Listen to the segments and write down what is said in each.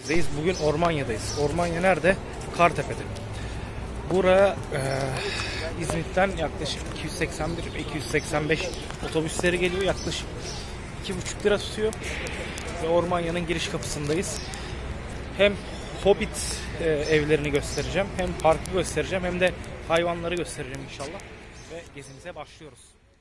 Reis, bugün Ormanya'dayız. Ormanya nerede? Kartepe'de. Buraya İzmit'ten yaklaşık 281-285 otobüsleri geliyor. Yaklaşık 2,5 lira tutuyor. Ve Ormanya'nın giriş kapısındayız. Hem Hobbit evlerini göstereceğim, hem parkı göstereceğim, hem de hayvanları göstereceğim inşallah. Ve gezimize başlıyoruz.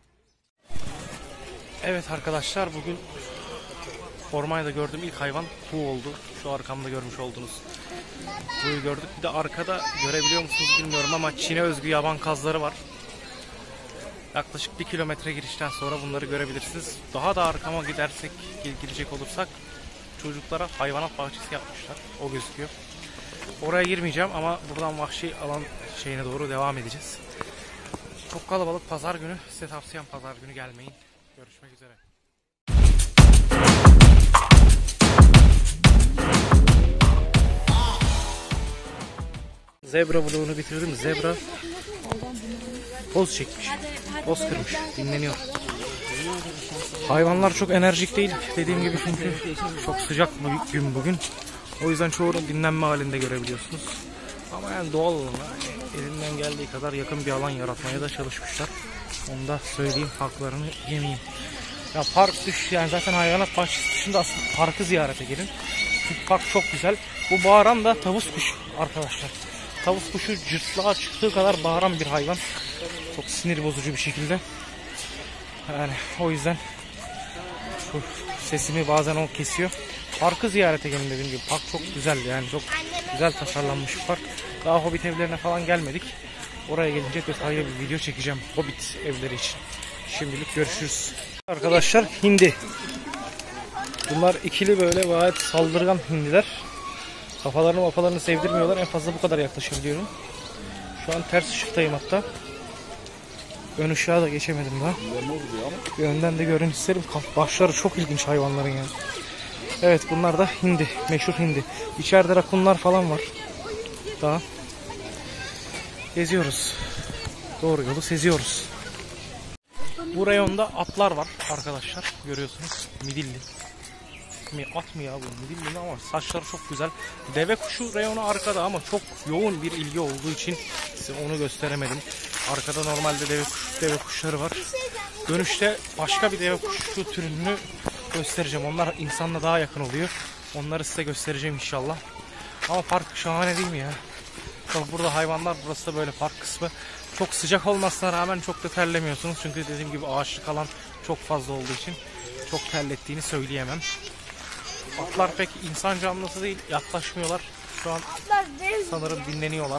Evet arkadaşlar, bugün Ormanya'da gördüğüm ilk hayvan kuğu oldu. Şu arkamda görmüş olduğunuz kuğuyu gördük. Bir de arkada görebiliyor musunuz bilmiyorum ama Çin'e özgü yaban kazları var. Yaklaşık 1 kilometre girişten sonra bunları görebilirsiniz. Daha da arkama gidecek olursak çocuklara hayvanat bahçesi yapmışlar. O gözüküyor. Oraya girmeyeceğim ama buradan vahşi alan şeyine doğru devam edeceğiz. Çok kalabalık pazar günü. Size tavsiyem pazar günü gelmeyin. Görüşmek üzere. Zebra vlogunu bitirdim. Zebra poz çekmiş. Poz kırmış. Dinleniyor. Hayvanlar çok enerjik değil. Dediğim gibi çünkü çok sıcak bir gün bugün. O yüzden çoğunu dinlenme halinde görebiliyorsunuz. Ama yani doğal alanı elinden geldiği kadar yakın bir alan yaratmaya da çalışmışlar. Onu da söyleyeyim, haklarını yemeyeyim. Ya park yani zaten hayvanat bahçesi dışında aslında parkı ziyarete gelin. Çünkü park çok güzel. Bu bağıran da tavus kuşu arkadaşlar. Tavus kuşu cırtlağa çıktığı kadar bağıran bir hayvan. Çok sinir bozucu bir şekilde. Yani o yüzden şu sesimi bazen o kesiyor. Parkı ziyarete gelin dediğim gibi. Park çok güzel, yani çok güzel tasarlanmış bir park. Daha Hobbit evlerine falan gelmedik. Oraya gelince ayrı bir video çekeceğim Hobbit evleri için. Şimdilik görüşürüz. Arkadaşlar, hindi. Bunlar ikili, böyle gayet saldırgan hindiler. Kafalarını sevdirmiyorlar. En fazla bu kadar yaklaşabiliyorum. Şu an ters ışıktayım hatta. Ön ışığa da geçemedim daha. Bir önden de görün isterim. Başları çok ilginç hayvanların yani. Evet, bunlar da hindi. Meşhur hindi. İçeride rakunlar falan var. Daha geziyoruz. Doğru yolu seziyoruz. Bu reyonda atlar var arkadaşlar. Görüyorsunuz. Midilli. At mı ya bu? Midilli mi, ama saçları çok güzel. Deve kuşu reyonu arkada ama çok yoğun bir ilgi olduğu için size onu gösteremedim. Arkada normalde deve kuşları var. Dönüşte başka bir deve kuşu türünü göstereceğim. Onlar insanla daha yakın oluyor. Onları size göstereceğim inşallah. Ama park şahane değil mi ya? Bak, burada hayvanlar, burası da böyle park kısmı. Çok sıcak olmasına rağmen çok da terlemiyorsunuz. Çünkü dediğim gibi ağaçlık alan çok fazla olduğu için çok terlettiğini söyleyemem. Atlar pek insan canlısı değil, yaklaşmıyorlar. Şu an sanırım dinleniyorlar.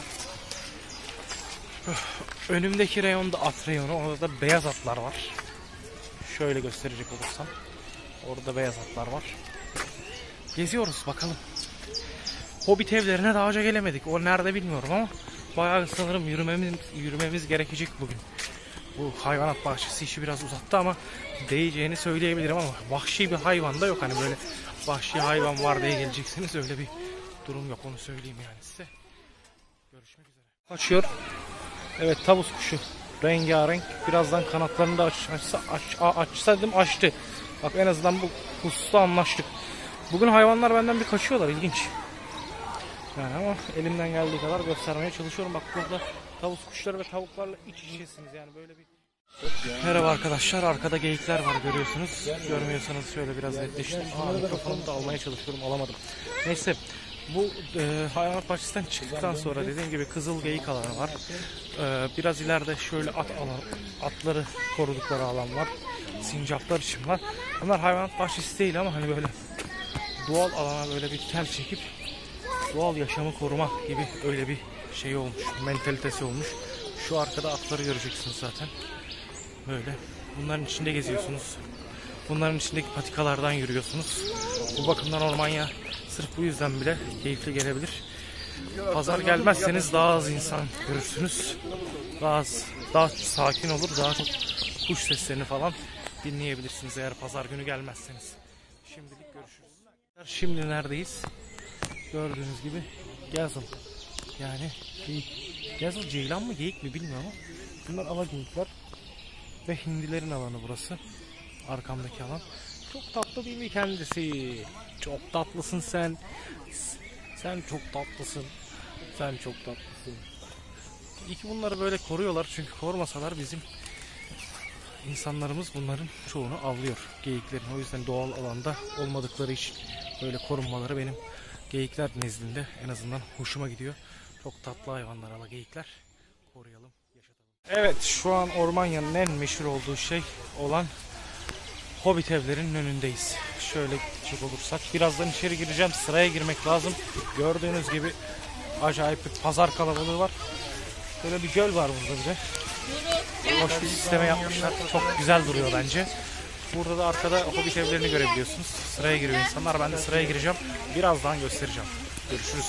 Önümdeki reyonda at reyonu. Orada da beyaz atlar var. Şöyle gösterecek olursam. Orada beyaz atlar var. Geziyoruz bakalım. Hobbit evlerine daha önce gelemedik. O nerede bilmiyorum ama bayağı sanırım yürümemiz gerekecek bugün. Bu hayvanat bahçesi işi biraz uzattı ama değeceğini söyleyebilirim, ama vahşi bir hayvan da yok. Hani böyle vahşi hayvan var diye geleceksiniz, öyle bir durum yok, onu söyleyeyim yani size. Görüşmek üzere. Kaçıyor. Evet, tavus kuşu. Rengarenk. Birazdan kanatlarını da açsa dedim, açtı. Bak, en azından bu hususta anlaştık. Bugün hayvanlar benden bir kaçıyorlar, ilginç. Yani ama elimden geldiği kadar göstermeye çalışıyorum. Bak, burada tavus kuşları ve tavuklarla iç içesiniz yani, böyle bir... Merhaba arkadaşlar, arkada geyikler var, görüyorsunuz. Görmüyorsanız şöyle biraz netleştim. Mikrofonumu da almaya çalışıyorum, alamadım. Neyse, bu hayvanat bahçesinden çıktıktan sonra dediğim gibi kızıl geyik alanı var. Biraz ileride şöyle atları korudukları alan var. Sincaplar için var. Bunlar hayvanat bahçesi değil ama hani böyle doğal alana böyle bir tel çekip doğal yaşamı koruma gibi öyle bir şey olmuş, mentalitesi olmuş. Şu arkada atları göreceksiniz zaten. Böyle. Bunların içinde geziyorsunuz. Bunların içindeki patikalardan yürüyorsunuz. Bu bakımdan Ormanya sırf bu yüzden bile keyifli gelebilir. Pazar gelmezseniz daha az insan görürsünüz. Daha sakin olur, daha çok kuş seslerini falan dinleyebilirsiniz eğer pazar günü gelmezseniz. Şimdilik görüşürüz. Şimdi neredeyiz? Gördüğünüz gibi Gazıl. Yani Gazıl ceylan mı geyik mi bilmiyorum ama bunlar alageyikler ve hindilerin alanı burası. Arkamdaki alan. Çok tatlı değil mi kendisi? Çok tatlısın sen. Sen çok tatlısın. Sen çok tatlısın. İyi ki bunları böyle koruyorlar, çünkü korumasalar bizim insanlarımız bunların çoğunu avlıyor, geyiklerin. O yüzden doğal alanda olmadıkları için böyle korunmaları benim geyikler nezdinde en azından hoşuma gidiyor. Çok tatlı hayvanlar ala geyikler. Koruyalım, yaşatalım. Evet, şu an Ormanya'nın en meşhur olduğu şey olan Hobbit evlerinin önündeyiz. Şöyle gidecek olursak birazdan içeri gireceğim. Sıraya girmek lazım. Gördüğünüz gibi acayip bir pazar kalabalığı var. Böyle bir göl var burada bir de. Hoş bir sisteme yapmışlar. Çok güzel duruyor bence. Burada da arkada Hobbit evlerini görebiliyorsunuz. Sıraya giriyor insanlar. Ben de sıraya gireceğim. Birazdan göstereceğim. Görüşürüz.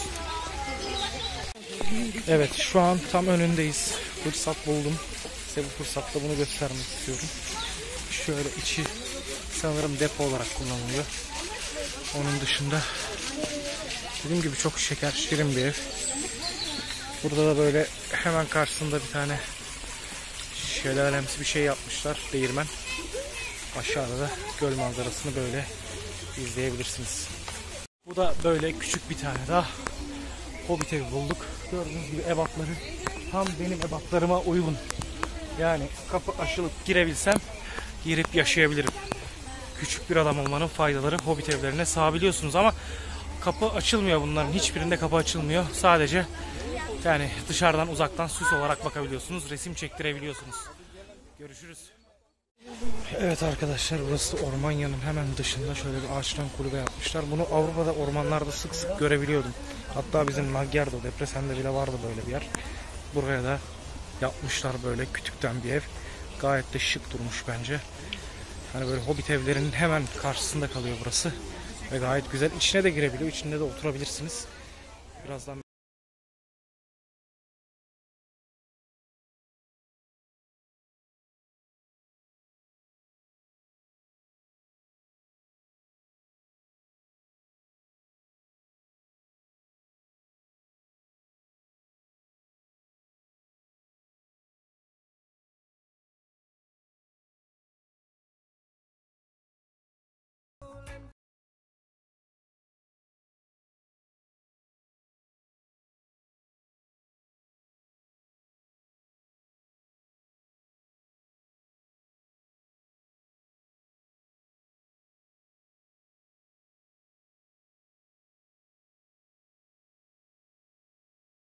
Evet, şu an tam önündeyiz. Fırsat buldum. Size bu fırsatta bunu göstermek istiyorum. Şöyle içi sanırım depo olarak kullanılıyor. Onun dışında dediğim gibi çok şeker, şirin bir ev. Burada da böyle hemen karşısında bir tane şelalemsi bir şey yapmışlar, değirmen. Aşağıda da göl manzarasını böyle izleyebilirsiniz. Bu da böyle küçük bir tane daha Hobbit evi bulduk. Gördüğünüz gibi ebatları tam benim ebatlarıma uygun. Yani kapı açılıp girebilsem girip yaşayabilirim. Küçük bir adam olmanın faydaları Hobbit evlerine sağabiliyorsunuz ama kapı açılmıyor bunların. Hiçbirinde kapı açılmıyor. Sadece yani dışarıdan uzaktan süs olarak bakabiliyorsunuz. Resim çektirebiliyorsunuz. Görüşürüz. Evet arkadaşlar, burası Ormanya'nın hemen dışında şöyle bir ağaçtan kulübe yapmışlar. Bunu Avrupa'da ormanlarda sık sık görebiliyordum. Hatta bizim Magyar'da, Debrecen'de bile vardı böyle bir yer. Buraya da yapmışlar böyle kütükten bir ev. Gayet de şık durmuş bence. Hani böyle Hobbit evlerinin hemen karşısında kalıyor burası. Ve gayet güzel. İçine de girebiliyor. İçinde de oturabilirsiniz. Birazdan